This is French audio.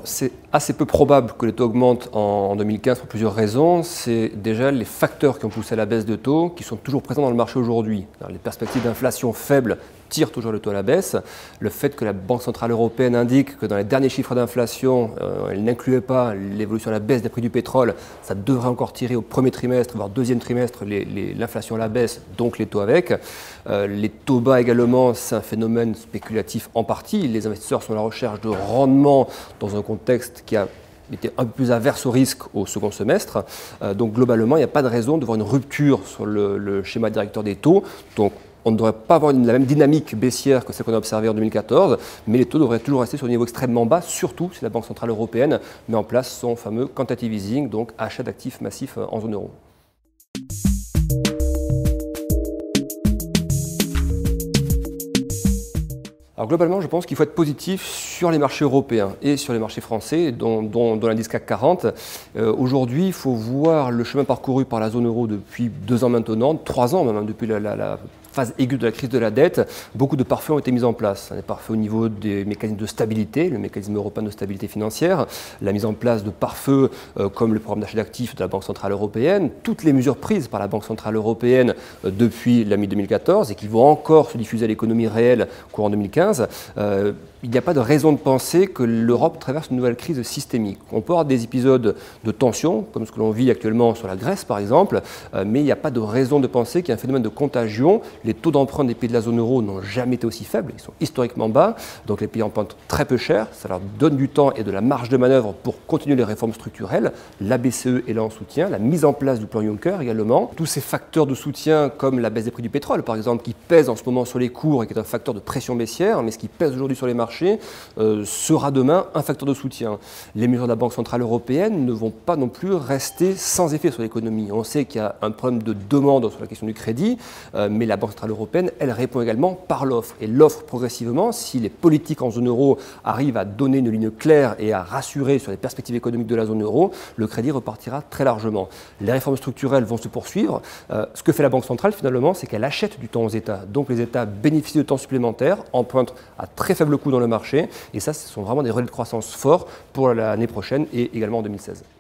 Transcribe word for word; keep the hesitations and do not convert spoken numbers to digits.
c'est assez peu probable que les taux augmentent en deux mille quinze pour plusieurs raisons. C'est déjà les facteurs qui ont poussé à la baisse de taux qui sont toujours présents dans le marché aujourd'hui. Les perspectives d'inflation faibles tirent toujours le taux à la baisse. Le fait que la Banque centrale européenne indique que dans les derniers chiffres d'inflation, euh, elle n'incluait pas l'évolution à la baisse des prix du pétrole, ça devrait encore tirer au premier trimestre, voire deuxième trimestre, l'inflation à la baisse, donc les taux avec. Euh, les taux bas également, c'est un phénomène spéculatif en partie. Les investisseurs sont à la recherche de rendement dans un contexte qui a été un peu plus averse au risque au second semestre. Euh, donc globalement, il n'y a pas de raison de voir une rupture sur le, le schéma directeur des taux. Donc on ne devrait pas avoir une, la même dynamique baissière que celle qu'on a observée en deux mille quatorze, mais les taux devraient toujours rester sur un niveau extrêmement bas, surtout si la Banque centrale européenne met en place son fameux quantitative easing, donc achat d'actifs massifs en zone euro. Alors globalement, je pense qu'il faut être positif sur les marchés européens et sur les marchés français, dont, dont, dont l'indice C A C quarante. Euh, Aujourd'hui, il faut voir le chemin parcouru par la zone euro depuis deux ans maintenant, trois ans même, hein, depuis la, la, la phase aiguë de la crise de la dette. Beaucoup de pare-feux ont été mis en place. Des pare-feux au niveau des mécanismes de stabilité, le mécanisme européen de stabilité financière, la mise en place de pare-feux euh, comme le programme d'achat d'actifs de la Banque centrale européenne, toutes les mesures prises par la Banque centrale européenne euh, depuis la mi-deux mille quatorze et qui vont encore se diffuser à l'économie réelle courant deux mille quinze. Euh, il n'y a pas de raison de penser que l'Europe traverse une nouvelle crise systémique. On peut avoir des épisodes de tension, comme ce que l'on vit actuellement sur la Grèce par exemple, euh, mais il n'y a pas de raison de penser qu'il y a un phénomène de contagion. Les taux d'emprunt des pays de la zone euro n'ont jamais été aussi faibles, ils sont historiquement bas, donc les pays empruntent très peu cher, ça leur donne du temps et de la marge de manœuvre pour continuer les réformes structurelles. La B C E est là en soutien, la mise en place du plan Juncker également. Tous ces facteurs de soutien comme la baisse des prix du pétrole par exemple, qui pèse en ce moment sur les cours et qui est un facteur de pression baissière, mais ce qui pèse aujourd'hui sur les marchés, Euh, sera demain un facteur de soutien. Les mesures de la Banque centrale européenne ne vont pas non plus rester sans effet sur l'économie. On sait qu'il y a un problème de demande sur la question du crédit, euh, mais la Banque centrale européenne, elle répond également par l'offre. Et l'offre progressivement, si les politiques en zone euro arrivent à donner une ligne claire et à rassurer sur les perspectives économiques de la zone euro, le crédit repartira très largement. Les réformes structurelles vont se poursuivre. Euh, ce que fait la Banque centrale finalement, c'est qu'elle achète du temps aux États. Donc les États bénéficient de temps supplémentaire, empruntent à très faible coût dans le marché, et ça, ce sont vraiment des relais de croissance forts pour l'année prochaine et également en deux mille seize.